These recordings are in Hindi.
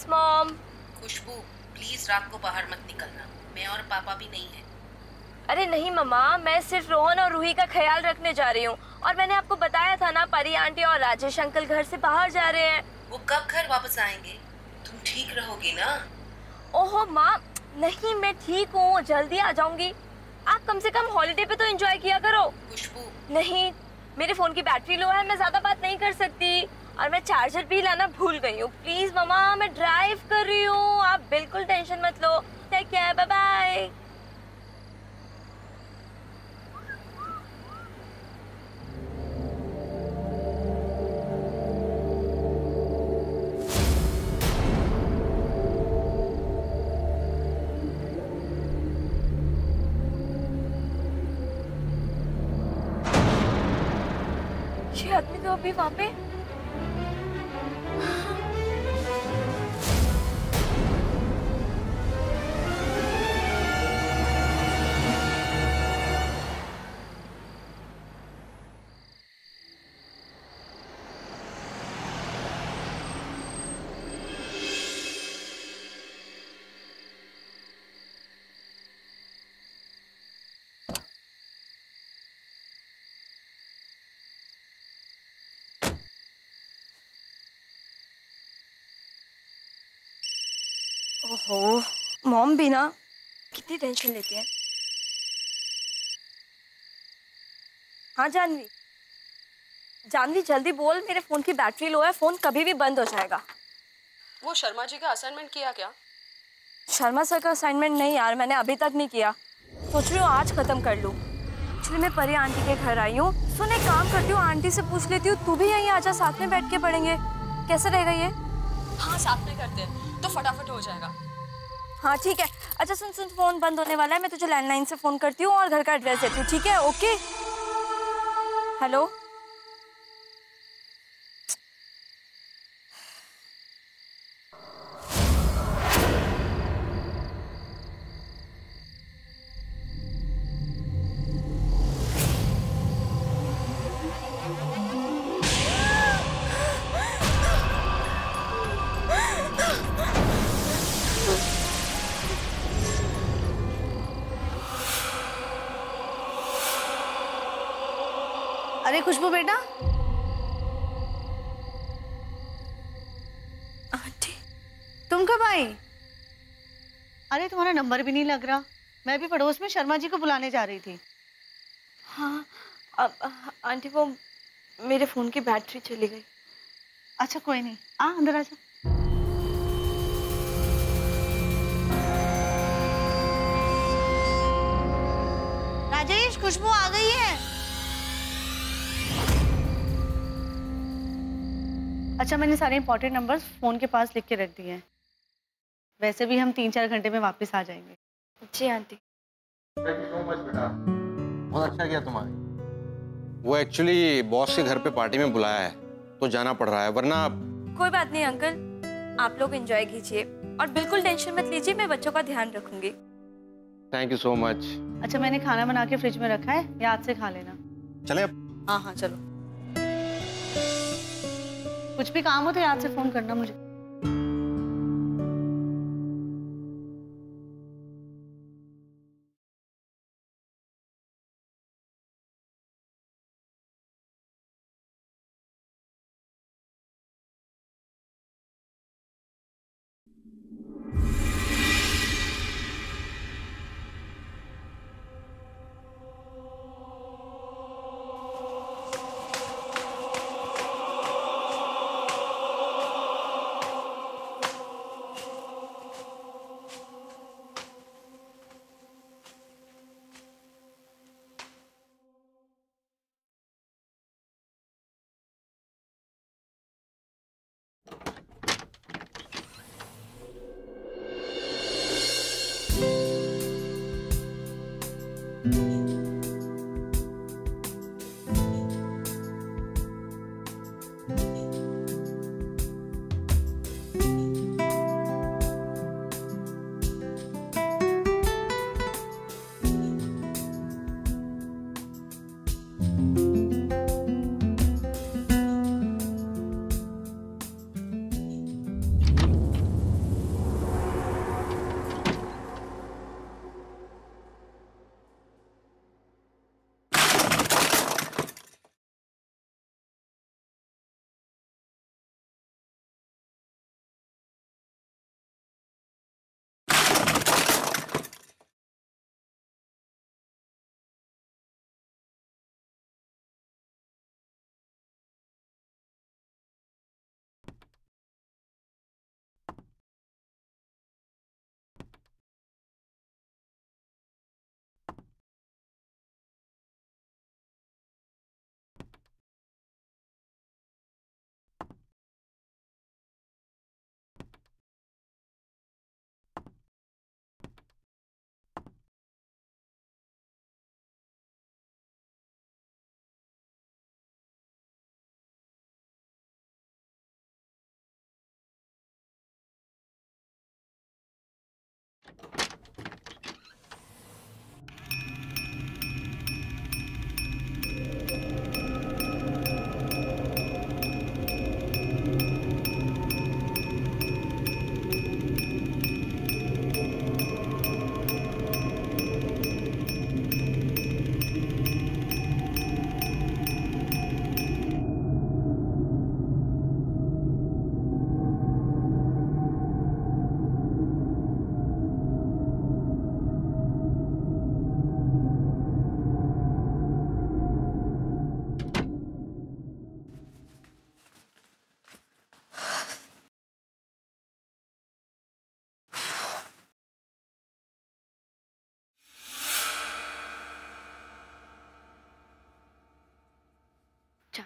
Yes mom. खुशबू, प्लीज रात को बाहर मत निकलना, मैं और पापा भी नहीं है। अरे नहीं मम्मा, मैं सिर्फ रोहन और रूही का ख्याल रखने जा रही हूँ। और मैंने आपको बताया था ना, परी आंटी और राजेश अंकल घर से बाहर जा रहे हैं। वो कब घर वापस आएंगे? तुम ठीक रहोगी ना? ओहो माँ, नहीं मैं ठीक हूँ, जल्दी आ जाऊंगी। आप कम से कम हॉलीडे पे तो एंजॉय किया करो। खुशबू, नहीं, मेरे फोन की बैटरी लो है, मैं ज्यादा बात नहीं कर सकती। और मैं चार्जर भी लाना भूल गई हूँ। प्लीज मम्मा, मैं ड्राइव कर रही हूँ, आप बिल्कुल टेंशन मत लो। Take care, bye bye. ये आदमी तो अभी वहाँ पे। ओहो, मॉम भी ना कितनी टेंशन लेती है। हाँ जानवी, जानवी जल्दी बोल, मेरे फोन की बैटरी लो है, फोन कभी भी बंद हो जाएगा। वो शर्मा जी का असाइनमेंट किया क्या? शर्मा सर का असाइनमेंट नहीं यार, मैंने अभी तक नहीं किया। सोच रही हूँ आज खत्म कर लूँ। एक्चुअली मैं परी आंटी के घर आई हूँ। सुन, एक काम करती हूँ, आंटी से पूछ लेती हूँ, तू भी यहीं आजा, साथ में बैठ के पढ़ेंगे। कैसा रहेगा ये? हाँ, साथ में करते हैं तो फटाफट हो जाएगा। हाँ ठीक है। अच्छा सुन सुन, फोन बंद होने वाला है, मैं तुझे लैंडलाइन से फोन करती हूँ और घर का एड्रेस देती हूँ, ठीक है? Okay, hello. अरे खुशबू बेटा। आंटी तुम कब आई? अरे तुम्हारा नंबर भी नहीं लग रहा। मैं भी पड़ोस में शर्मा जी को बुलाने जा रही थी। हाँ, अब आंटी वो मेरे फोन की बैटरी चली गई। अच्छा कोई नहीं, आ अंदर आ जा। राजेश, खुशबू आ गई है। अच्छा, मैंने सारे इंपॉर्टेंट नंबर्स फोन के पास लिख के रख दिए हैं। वैसे भी हम 3-4 घंटे में वापस आ जाएंगे। जी आंटी। बेटा, बहुत अच्छा किया तुम्हारे। वो एक्चुअली बॉस के घर पे पार्टी में बुलाया है तो जाना पड़ रहा है, वरना। कोई बात नहीं अंकल, आप लोग एंजॉय कीजिए और बिल्कुल टेंशन मत लीजिए, मैं बच्चों का ध्यान रखूंगी। Thank you so much. अच्छा, मैंने खाना बना के फ्रिज में रखा है, याद से खा लेना। चले अब? हाँ हाँ चलो। कुछ भी काम हो तो याद से फोन करना मुझे।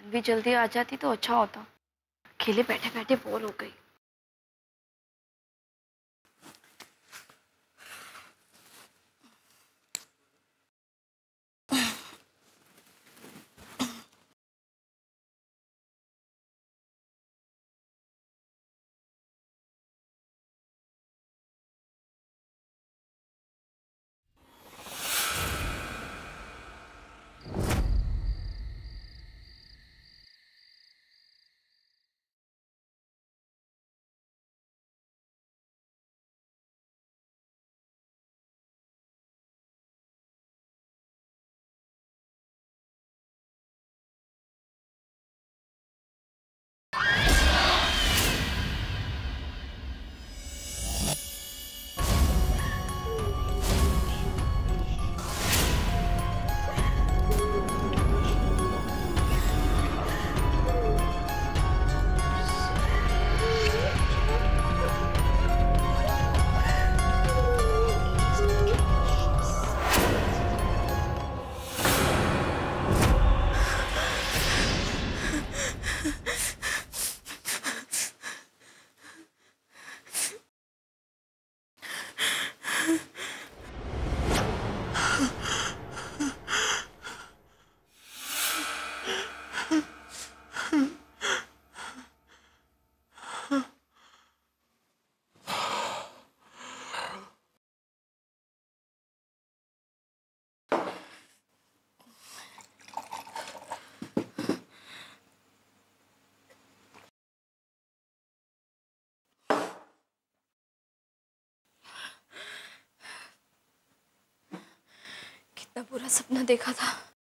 भी जल्दी आ जाती तो अच्छा होता। अकेले बैठे बैठे बोर हो गई। कितना बुरा सपना देखा था।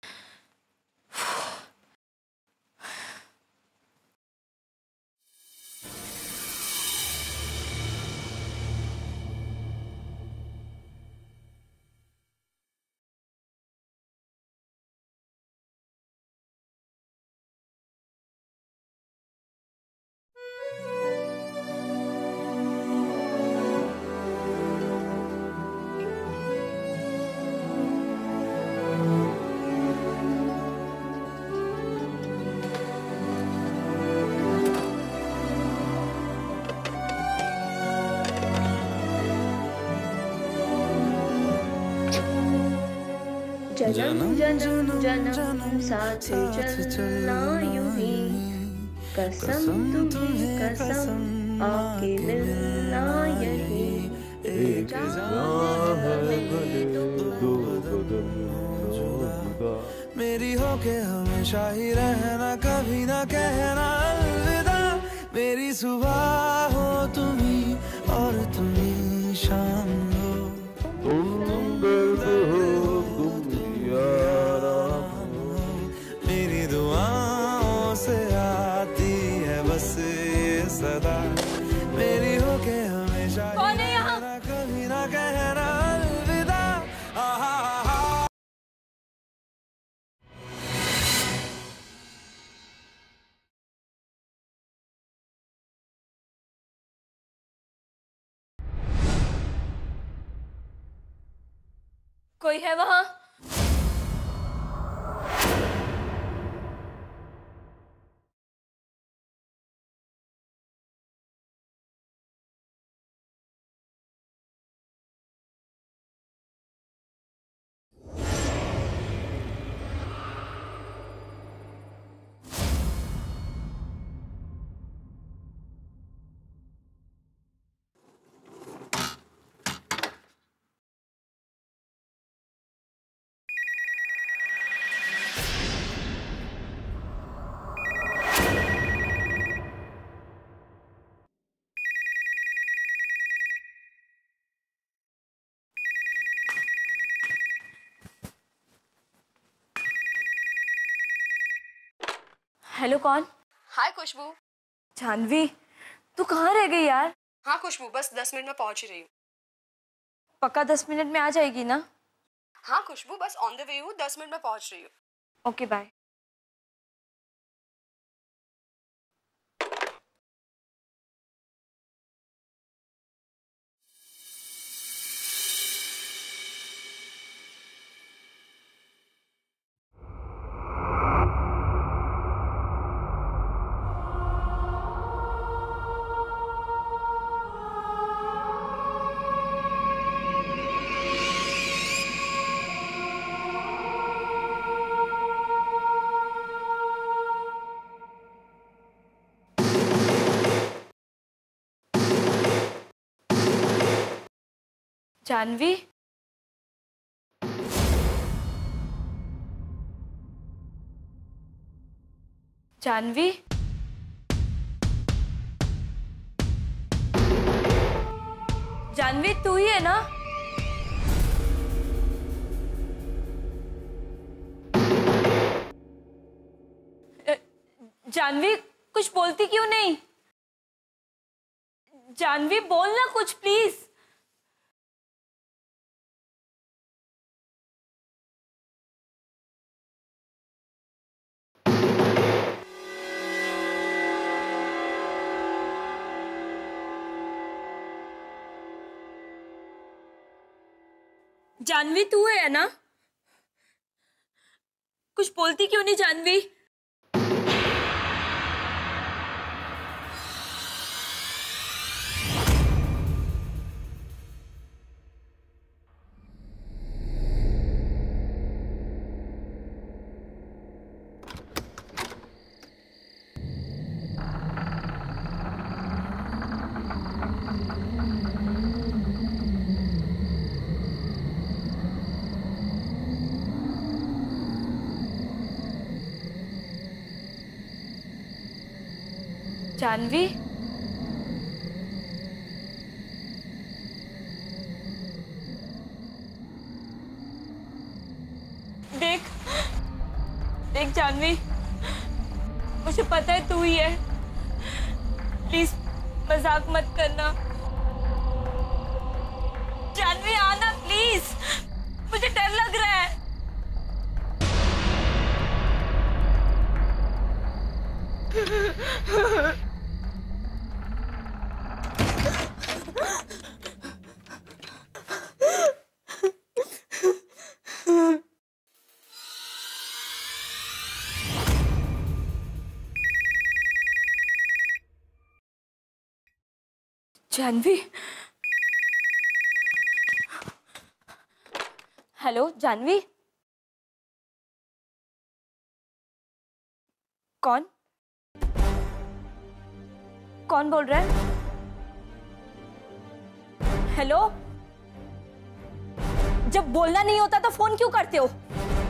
जन्म जन्म जन्म साथ चलना यूं ही, कसम तुम्हें कसम आके मिलना यही, एक जान है दो बदन जुदा, मेरी होके हमेशा ही रहना, कभी ना कहना अलविदा, मेरी सुबह हो तुम ही और तुम ही शाम हो, तुम दर्द हो मेरी दुआओं से आती है बस ये सदा, मेरी होके हमेशा रहना, कभी ना कहना अलविदा। कोई है वहां? हेलो, कौन? हाय खुशबू। जानवी, तू कहाँ रह गई यार? हाँ खुशबू, बस 10 मिनट में पहुंच ही रही हूँ। पक्का 10 मिनट में आ जाएगी ना? हाँ खुशबू, बस ऑन द वे हूँ, 10 मिनट में पहुंच रही हूँ। Okay, bye. जानवी, जानवी, जानवी तू ही है ना? जानवी कुछ बोलती क्यों नहीं? जानवी बोल ना कुछ प्लीज। जानवी तू है ना? कुछ बोलती क्यों नहीं जानवी? जानवी, देख देख जानवी, मुझे पता है तू ही है। प्लीज मजाक मत करना। जानवी आना प्लीज, मुझे डर लग रहा है। जानवी, हेलो जानवी, कौन कौन बोल रहा है? हेलो, जब बोलना नहीं होता तो फोन क्यों करते हो?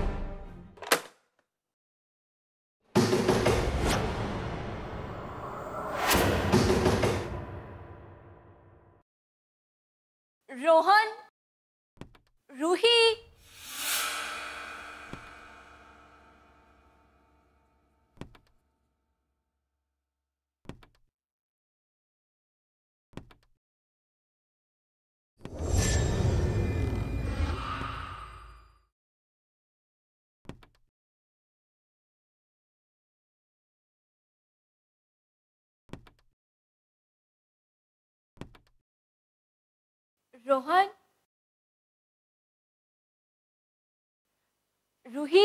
रोहन, रूही, रोहन, रूही,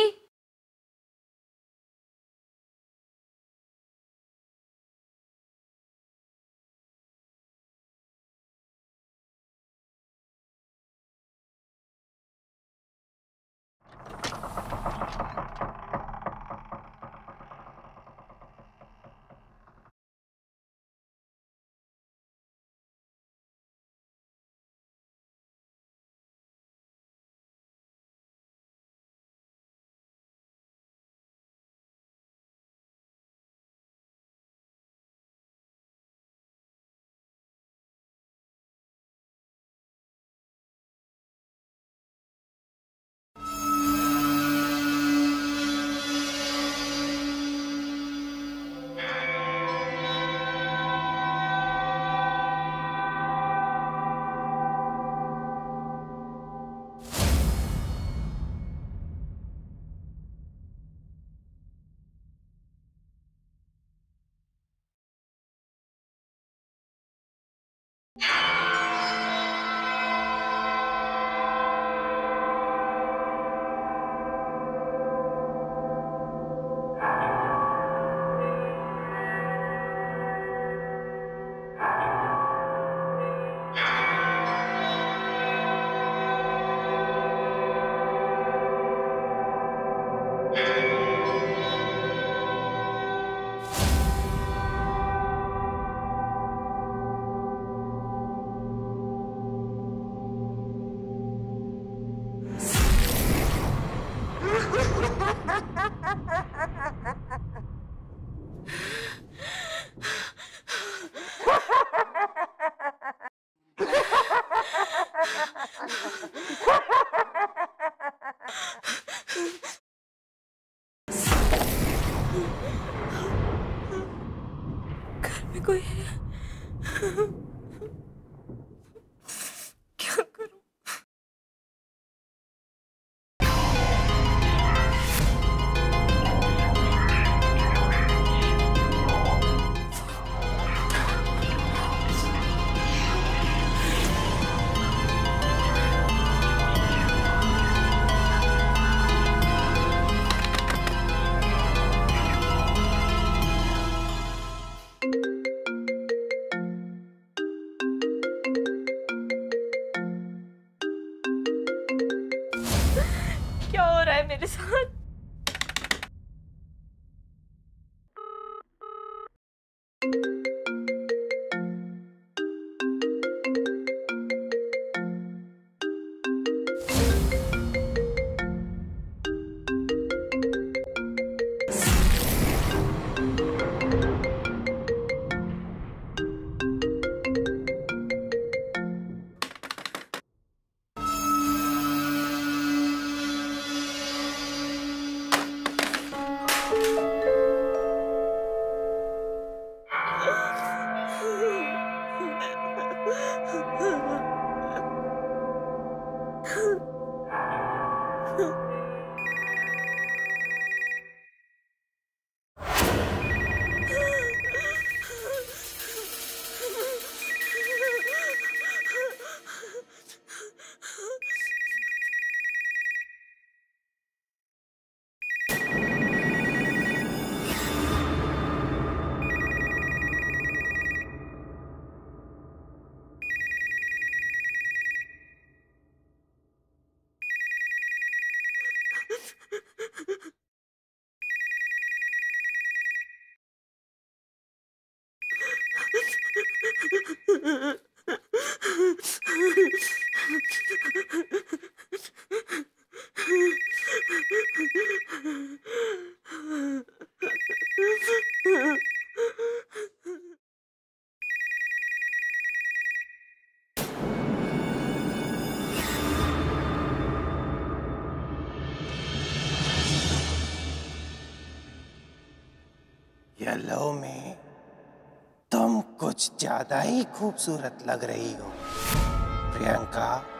कोई है। क्या करूं? क्या हो रहा है मेरे साथ? येलो में तुम कुछ ज्यादा ही खूबसूरत लग रही हो प्रियंका।